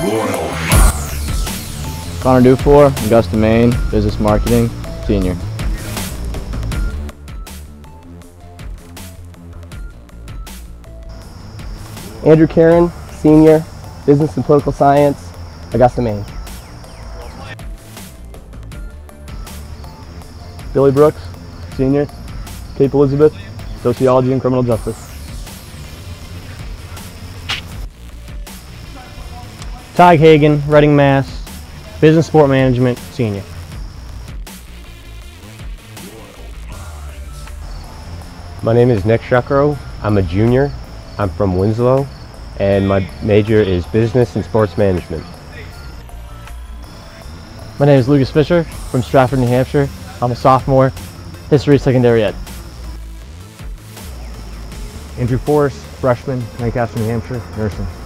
Connor Dufour, Augusta, Maine, Business Marketing, Senior. Andrew Karen, Senior, Business and Political Science, Augusta, Maine. Billy Brooks, Senior, Cape Elizabeth, Sociology and Criminal Justice. Ty Hagan, Reading, Mass, Business Sport Management, Senior. My name is Nick Shukro. I'm a junior. I'm from Winslow, and my major is Business and Sports Management. My name is Lucas Fisher from Stratford, New Hampshire. I'm a sophomore, History Secondary Ed. Andrew Forrest, freshman, Lancaster, New Hampshire, Nursing.